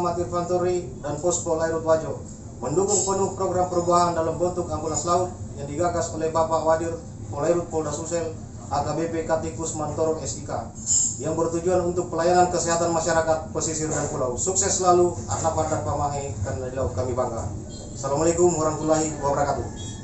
Muhammad Irfanturi dan Posko Lairut Wajo mendukung penuh program perubahan dalam bentuk ambulans laut yang digagas oleh Bapak Wadir Polairut Polda Sulsel AKBP Katikus Mantorong SIK yang bertujuan untuk pelayanan kesehatan masyarakat pesisir dan pulau. Sukses selalu, Arnaf dan Pamahe, karena di laut kami bangga. Assalamualaikum warahmatullahi wabarakatuh.